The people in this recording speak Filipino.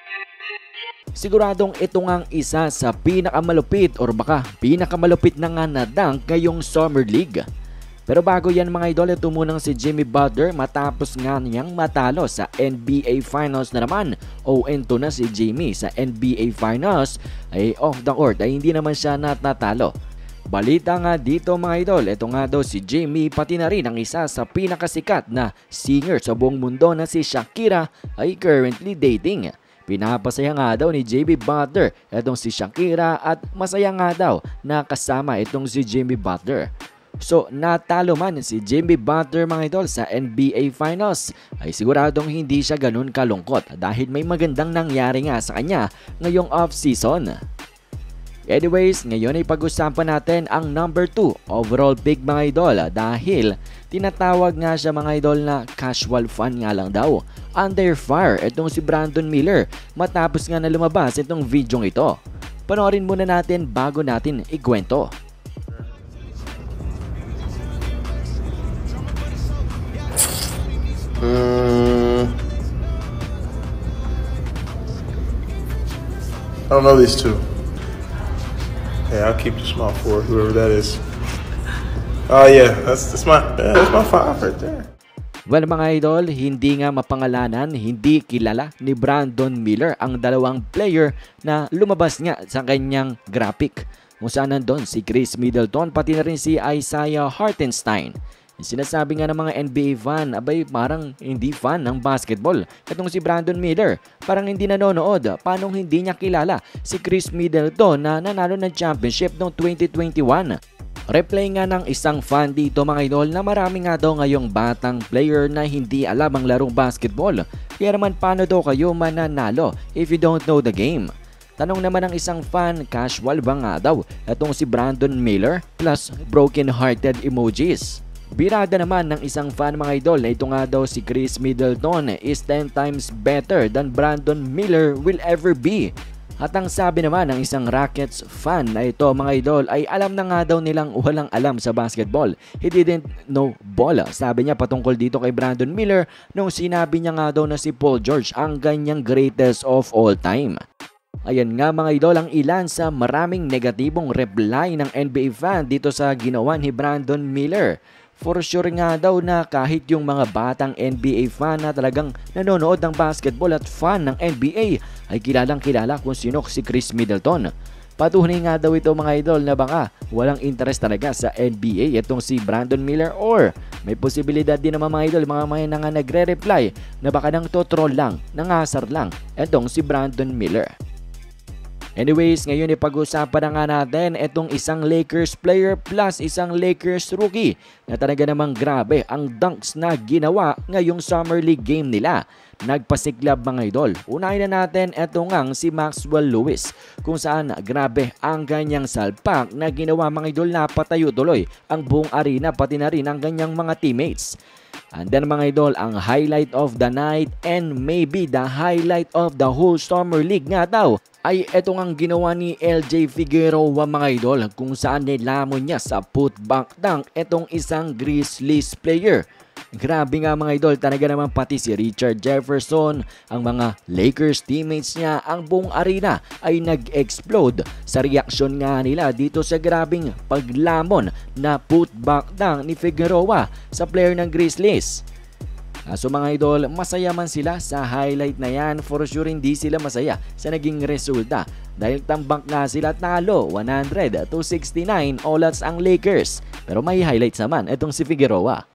Siguradong ito ngang isa sa pinakamalupit or baka pinakamalupit na nga na dunk ngayong Summer League. Pero bago yan mga idol, ito munang si Jimmy Butler matapos nga niyang matalo sa NBA Finals na naman. 0-2 na si Jimmy sa NBA Finals ay off the court ay hindi naman siya natalo. Balita nga dito mga idol, ito nga daw si Jimmy pati na rin ang isa sa pinakasikat na singer sa buong mundo na si Shakira ay currently dating. Pinapasaya nga daw ni Jimmy Butler itong si Shakira at masaya nga daw na kasama itong si Jimmy Butler. So natalo man si Jimmy Butler mga idol sa NBA Finals ay siguradong hindi siya ganun kalungkot dahil may magandang nangyari nga sa kanya ngayong off-season. Anyways, ngayon ay pag-usapan natin ang number 2 overall pick mga idol dahil tinatawag nga siya mga idol na casual fan nga lang daw. Under fire itong si Brandon Miller matapos nga na lumabas itong video ito. Panoorin muna natin bago natin ikwento. I don't know these two. Hey, I'll keep the small forward, whoever that is. Oh yeah, that's my five right there. Well mga idol, hindi nga mapangalanan, hindi kilala ni Brandon Miller ang dalawang player na lumabas nga sa kanyang graphic. Kung saan nandun si Chris Middleton pati na rin si Isaiah Hartenstein. Sinasabi nga ng mga NBA fan, abay parang hindi fan ng basketball. Itong si Brandon Miller, parang hindi nanonood. Paano hindi niya kilala si Chris Middleton na nanalo ng championship noong 2021? Reply nga ng isang fan dito mga idol na marami nga daw ngayong batang player na hindi alam ang larong basketball. Kaya naman paano daw kayo mananalo if you don't know the game? Tanong naman ng isang fan, casual ba nga daw itong si Brandon Miller plus broken hearted emojis? Birada naman ng isang fan mga idol na ito nga daw si Chris Middleton is 10 times better than Brandon Miller will ever be. At ang sabi naman ng isang Rockets fan na ito mga idol ay alam na nga daw nilang walang alam sa basketball. He didn't know ball. Sabi niya patungkol dito kay Brandon Miller nung sinabi niya nga daw na si Paul George ang ganyang greatest of all time. Ayan nga mga idol ang ilan sa maraming negatibong reply ng NBA fan dito sa ginawa ni Brandon Miller. For sure nga daw na kahit yung mga batang NBA fan na talagang nanonood ng basketball at fan ng NBA ay kilalang kilala kung sino si Chris Middleton. Patunay nga daw ito mga idol na baka walang interest talaga sa NBA itong si Brandon Miller or may posibilidad din naman mga idol mga nga nagre-reply na baka nang to-troll lang, nangasar lang itong si Brandon Miller. Anyways, ngayon ipag-usapan na nga natin itong isang Lakers player plus isang Lakers rookie na talaga namang grabe ang dunks na ginawa ngayong Summer League game nila. Nagpasiklab mga idol. Unahin na natin itong ngang si Maxwell Lewis kung saan grabe ang ganyang salpak na ginawa mga idol na patayo tuloy ang buong arena pati na rin ang ganyang mga teammates. And then mga idol, ang highlight of the night and maybe the highlight of the whole Summer League nga daw ay etong ang ginawa ni LJ Figueroa mga idol kung saan nilamon niya sa putback dunk etong isang Grizzlies player. Grabe nga mga idol, talaga naman pati si Richard Jefferson, ang mga Lakers teammates niya, ang buong arena ay nag-explode sa reaksyon nga nila dito sa grabing paglamon na putback dunk ni Figueroa sa player ng Grizzlies. So mga idol, masaya man sila sa highlight na yan, for sure hindi sila masaya sa naging resulta dahil tambak nga sila talo 100-69 all outs ang Lakers. Pero may highlights naman itong si Figueroa.